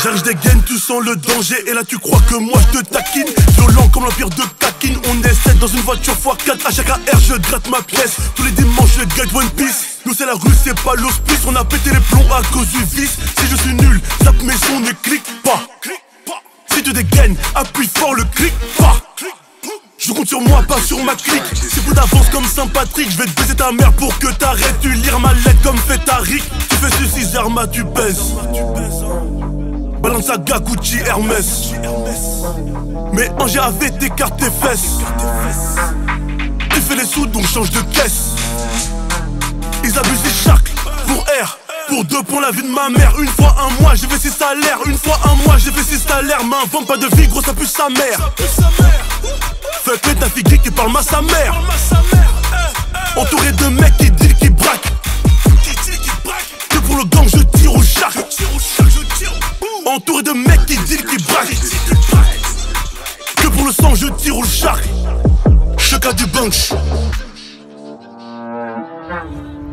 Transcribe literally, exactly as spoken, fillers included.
J'arrive des gaines, tu sens le danger. Et là tu crois que moi je te taquine. Violent comme l'empire de Kakine. On est sept dans une voiture fois quatre. À chaque A R je gratte ma pièce. Tous les dimanches je gagne One Piece. Nous c'est la rue, c'est pas l'hospice. On a pété les plombs à cause du vice. Si je suis nul, zappe mes sons, ne clique pas. Si tu dégaines, appuie fort le clic pas. Je compte sur moi, pas sur ma clique. C'est pour d'avance comme Saint-Patrick. Je vais te baiser ta mère pour que t'arrêtes. Tu lire ma lettre comme fait Tariq. Tu fais ceci, Zerma, tu pèses. Balenciaga, Gucci, Hermès. Mais Angers avait t'écarte tes fesses. Tu fais les sous donc change de caisse. Ils abusent des charcles pour R. Pour deux points la vie de ma mère. Une fois un mois j'ai fait six salaires. Une fois un mois j'ai fait six salaires. M'invente pas de vie gros ça pue sa mère. Fais péter ta fille qui parle ma sa mère. Entouré de mecs qui disent qui braquent. Que pour le gang je tire au charque. Entouré de mecs qui disent qui braquent. Que pour le sang je tire au charque. Cheka du bunch.